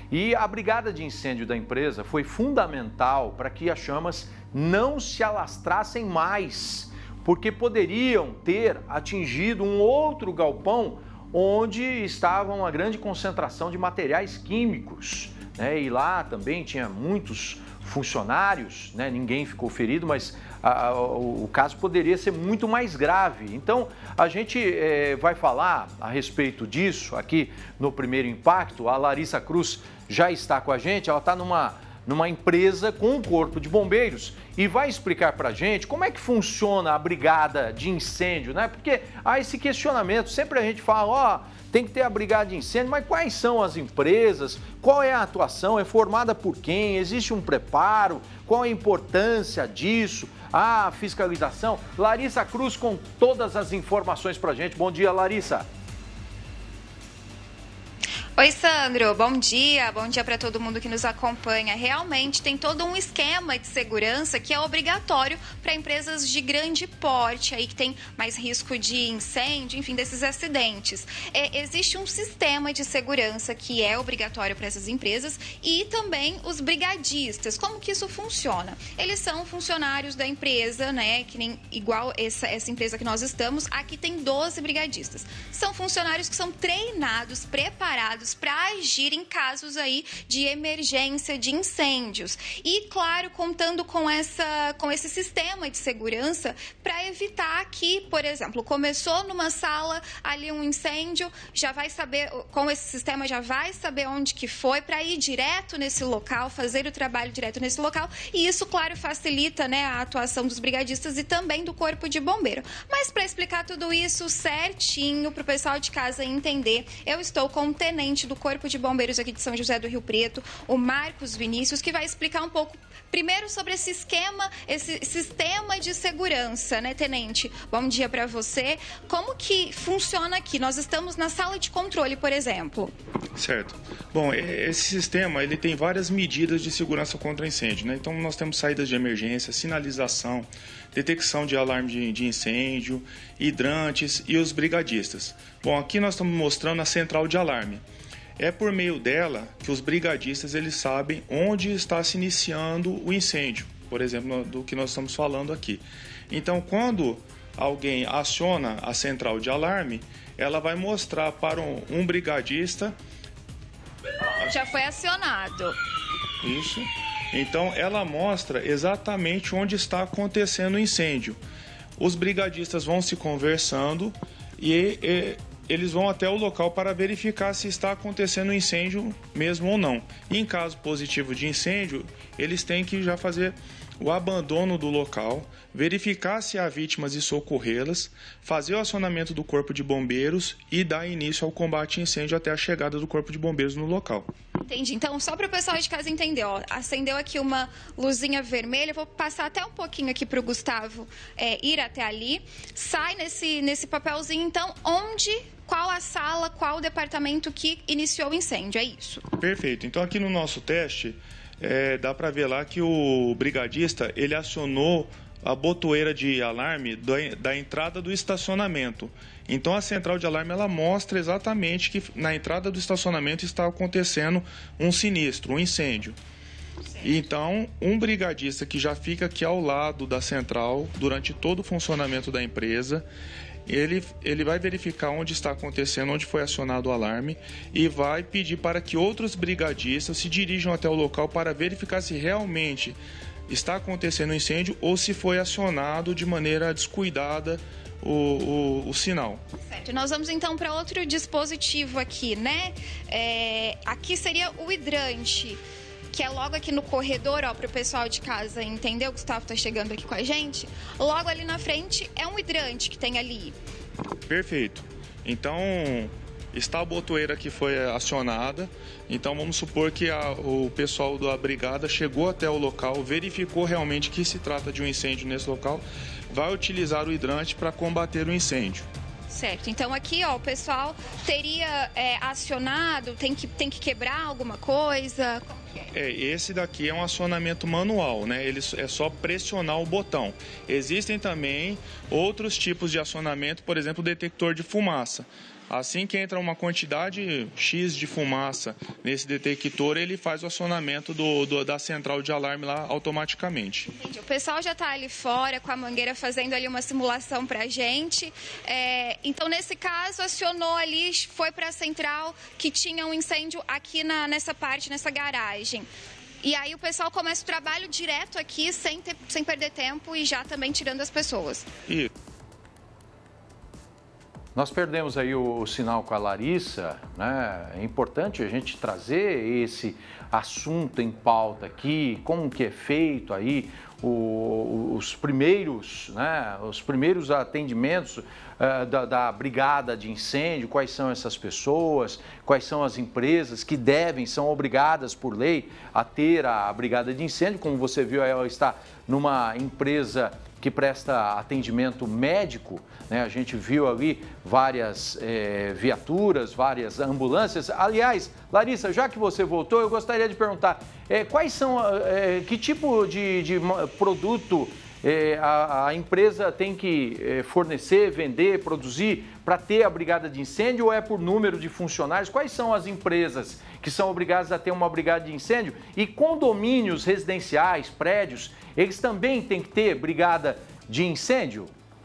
E a brigada de incêndio da empresa foi fundamental para que as chamas não se alastrassem mais, porque poderiam ter atingido um outro galpão onde estava uma grande concentração de materiais químicos, né? E lá também tinha muitos funcionários, né? Ninguém ficou ferido, mas o caso poderia ser muito mais grave. Então, a gente vai falar a respeito disso aqui no Primeiro Impacto. A Larissa Cruz já está com a gente, ela está numa empresa com um corpo de bombeiros e vai explicar para a gente como é que funciona a brigada de incêndio, né? Porque há esse questionamento, sempre a gente fala, tem que ter a brigada de incêndio, mas quais são as empresas, qual é a atuação, é formada por quem, existe um preparo, qual a importância disso, a fiscalização? Larissa Cruz com todas as informações para a gente. Bom dia, Larissa. Oi, Sandro, bom dia para todo mundo que nos acompanha. Realmente tem todo um esquema de segurança que é obrigatório para empresas de grande porte, aí que tem mais risco de incêndio, enfim, desses acidentes. Existe um sistema de segurança que é obrigatório para essas empresas e também os brigadistas. Como que isso funciona? Eles são funcionários da empresa, né, que nem igual essa empresa que nós estamos, aqui tem 12 brigadistas. São funcionários que são treinados, preparados para agir em casos aí de emergência, de incêndios. E, claro, contando com esse sistema de segurança para evitar que, por exemplo, começou numa sala ali um incêndio, já vai saber, com esse sistema já vai saber onde que foi para ir direto nesse local, fazer o trabalho direto nesse local. E isso, claro, facilita, né, a atuação dos brigadistas e também do corpo de bombeiro. Mas para explicar tudo isso certinho, para o pessoal de casa entender, eu estou com o tenente do Corpo de Bombeiros aqui de São José do Rio Preto, o Marcos Vinícius, que vai explicar um pouco, primeiro, sobre esse esquema, esse sistema de segurança, né, tenente? Bom dia para você. Como que funciona aqui? Nós estamos na sala de controle, por exemplo. Certo. Bom, esse sistema, ele tem várias medidas de segurança contra incêndio, né? Então, nós temos saídas de emergência, sinalização, detecção de alarme de incêndio, hidrantes e os brigadistas. Bom, aqui nós estamos mostrando a central de alarme. É por meio dela que os brigadistas eles sabem onde está se iniciando o incêndio, por exemplo, do que nós estamos falando aqui. Então, quando alguém aciona a central de alarme, ela vai mostrar para um brigadista... Já foi acionado. Isso. Então, ela mostra exatamente onde está acontecendo o incêndio. Os brigadistas vão se conversando e eles vão até o local para verificar se está acontecendo um incêndio mesmo ou não. E em caso positivo de incêndio, eles têm que já fazer o abandono do local, verificar se há vítimas e socorrê-las, fazer o acionamento do Corpo de Bombeiros e dar início ao combate a incêndio até a chegada do Corpo de Bombeiros no local. Entendi. Então, só para o pessoal de casa entender, ó, acendeu aqui uma luzinha vermelha, eu vou passar até um pouquinho aqui para o Gustavo ir até ali, sai nesse papelzinho, então, qual a sala, qual o departamento que iniciou o incêndio, é isso? Perfeito. Então, aqui no nosso teste, dá para ver lá que o brigadista, ele acionou a botoeira de alarme da entrada do estacionamento. Então, a central de alarme ela mostra exatamente que na entrada do estacionamento está acontecendo um sinistro, um incêndio. Então, um brigadista que já fica aqui ao lado da central durante todo o funcionamento da empresa, ele vai verificar onde está acontecendo, onde foi acionado o alarme e vai pedir para que outros brigadistas se dirijam até o local para verificar se realmente está acontecendo um incêndio ou se foi acionado de maneira descuidada o sinal. Certo, nós vamos então para outro dispositivo aqui, né? Aqui seria o hidrante, que é logo aqui no corredor, ó, para o pessoal de casa entender. O Gustavo está chegando aqui com a gente. Logo ali na frente é um hidrante que tem ali. Perfeito. Então, está a botoeira que foi acionada. Então, vamos supor que o pessoal da brigada chegou até o local, verificou realmente que se trata de um incêndio nesse local, vai utilizar o hidrante para combater o incêndio. Certo, então aqui, ó, o pessoal teria acionado, tem que quebrar alguma coisa? Como que é? Esse daqui é um acionamento manual, né? Ele é só pressionar o botão. Existem também outros tipos de acionamento, por exemplo, o detector de fumaça. Assim que entra uma quantidade X de fumaça nesse detector, ele faz o acionamento da central de alarme lá automaticamente. Entendi. O pessoal já está ali fora com a mangueira fazendo ali uma simulação para a gente. Então, nesse caso, acionou ali, foi para a central que tinha um incêndio aqui nessa parte, nessa garagem. E aí o pessoal começa o trabalho direto aqui, sem perder tempo e já também tirando as pessoas. Isso. Nós perdemos aí o sinal com a Larissa, né? É importante a gente trazer esse assunto em pauta aqui, como que é feito aí os primeiros atendimentos da brigada de incêndio, quais são essas pessoas, quais são as empresas que são obrigadas por lei a ter a brigada de incêndio. Como você viu, ela está numa empresa que presta atendimento médico, né? A gente viu ali várias viaturas, várias ambulâncias. Aliás, Larissa, já que você voltou, eu gostaria de perguntar, quais são, que tipo de produto a empresa tem que fornecer, vender, produzir para ter a brigada de incêndio, ou é por número de funcionários? Quais são as empresas que são obrigadas a ter uma brigada de incêndio? E condomínios residenciais, prédios, eles também têm que ter brigada de incêndio?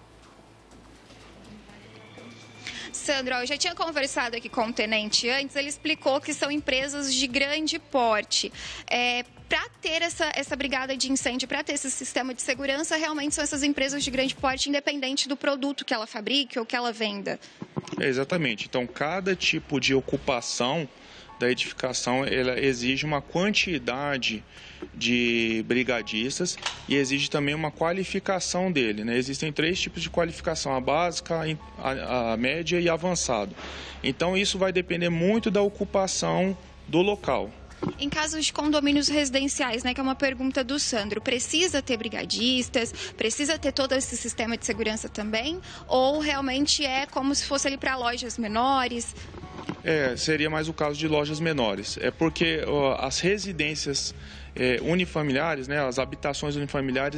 Sandro, eu já tinha conversado aqui com o tenente antes, ele explicou que são empresas de grande porte. Para ter essa brigada de incêndio, para ter esse sistema de segurança, realmente são essas empresas de grande porte, independente do produto que ela fabrique ou que ela venda. Exatamente. Então, cada tipo de ocupação da edificação, ela exige uma quantidade de brigadistas e exige também uma qualificação dele, né? Existem 3 tipos de qualificação, a básica, a média e a avançado. Então, isso vai depender muito da ocupação do local. Em casos de condomínios residenciais, né, que é uma pergunta do Sandro, precisa ter brigadistas, precisa ter todo esse sistema de segurança também? Ou realmente é como se fosse ali para lojas menores? Seria mais o caso de lojas menores. É porque as residências unifamiliares, né, as habitações unifamiliares,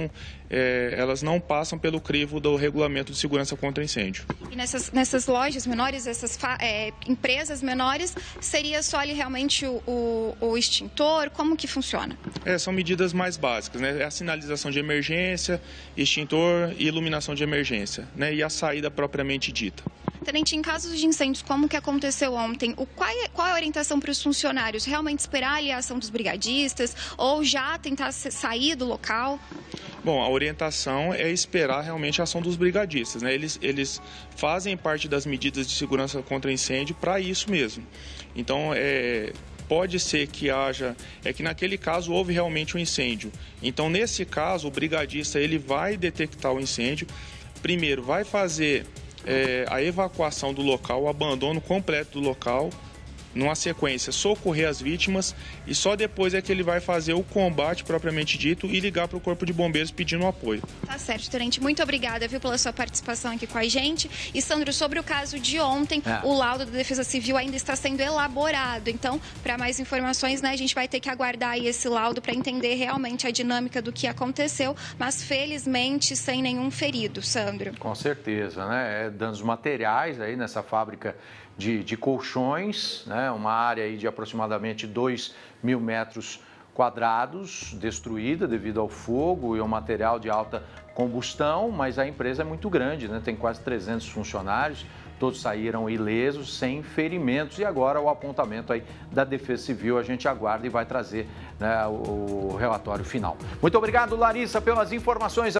elas não passam pelo crivo do regulamento de segurança contra incêndio. E nessas lojas menores, essas empresas menores, seria só ali realmente o extintor? Como que funciona? São medidas mais básicas, né? A sinalização de emergência, extintor e iluminação de emergência, né? E a saída propriamente dita. Tenente, em casos de incêndios como o que aconteceu ontem, qual é a orientação para os funcionários? Realmente esperar ali a ação dos brigadistas ou já tentar sair do local? Bom, a orientação é esperar realmente a ação dos brigadistas, né? Eles fazem parte das medidas de segurança contra incêndio para isso mesmo. Então, pode ser que que naquele caso houve realmente um incêndio. Então, nesse caso, o brigadista ele vai detectar o incêndio, primeiro vai fazer a evacuação do local, o abandono completo do local, numa sequência, socorrer as vítimas e só depois é que ele vai fazer o combate propriamente dito e ligar para o Corpo de Bombeiros pedindo apoio. Tá certo, tenente. Muito obrigada, pela sua participação aqui com a gente. E, Sandro, sobre o caso de ontem, o laudo da Defesa Civil ainda está sendo elaborado. Então, para mais informações, né, a gente vai ter que aguardar aí esse laudo para entender realmente a dinâmica do que aconteceu, mas felizmente sem nenhum ferido, Sandro. Com certeza, né? Danos materiais aí nessa fábrica de colchões, né? Uma área aí de aproximadamente 2.000 metros quadrados destruída devido ao fogo e ao material de alta combustão, mas a empresa é muito grande, né? Tem quase 300 funcionários, todos saíram ilesos, sem ferimentos, e agora o apontamento aí da Defesa Civil, a gente aguarda e vai trazer, né, o relatório final. Muito obrigado, Larissa, pelas informações.